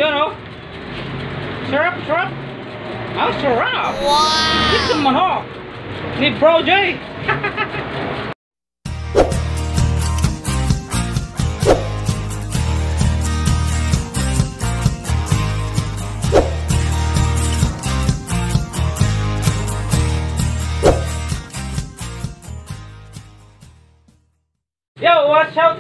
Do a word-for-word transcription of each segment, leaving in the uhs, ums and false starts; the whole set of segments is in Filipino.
Yun o. Sarap, sarap. Ang sarap. Wow. Ito manok. Ni BrowJay. Yo, watch out!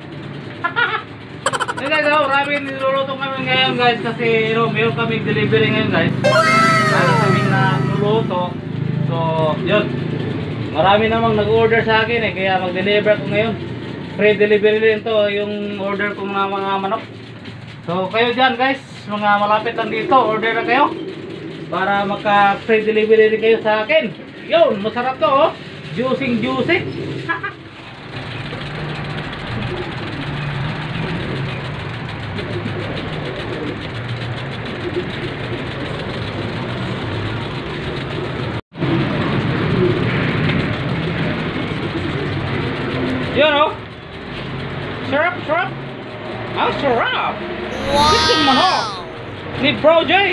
Hey guys, oh, marami niluluto kami ngayon guys kasi you know, meron kaming delivery ngayon guys. Meron kaming na niluluto. So, yun. Marami namang nag-order sa akin eh, kaya mag-deliver ko ngayon. Free delivery din to yung order kong na mga manok. So, kayo dyan guys, mga malapit lang dito, order na kayo. Para maka-free delivery din kayo sa akin. Yun, masarap to oh. Juicing juicy. Yun o. Sarap, sarap. Ang sarap. Wow. Ito manok. Ni BrowJay.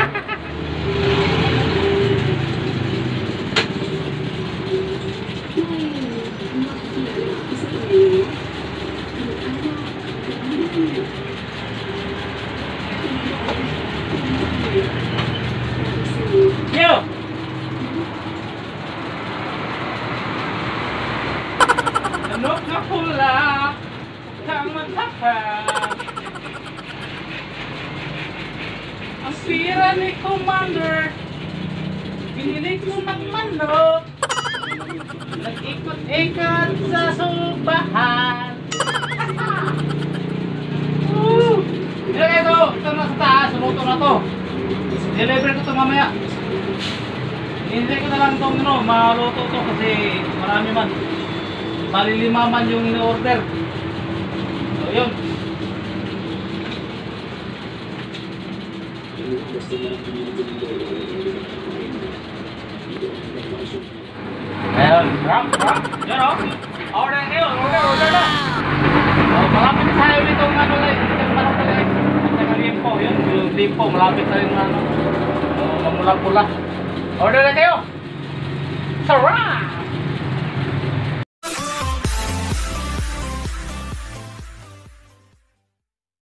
Yo. Manok na pula, kang matapang. Ang sira ni Commander, pinilig mo ng manok. Nag-ikot-ikot sa subahan. Woo! Ilagay ito, ito na sa taas, sumuto na to. Deliver ko ito mamaya. Hindi ko na lang itong no, maluto ito kasi marami man. Malilima man yung in-order. So, yun. Ayun, rap, rap. Yun o. Order kayo, order, order na. So, malapit na sa'yo dito ang ano guys. Itong manok na guys. Itong limpo, yun. Yung limpo, malapit na rin ano. So, mamulang-pula. Order na kayo. Sarap!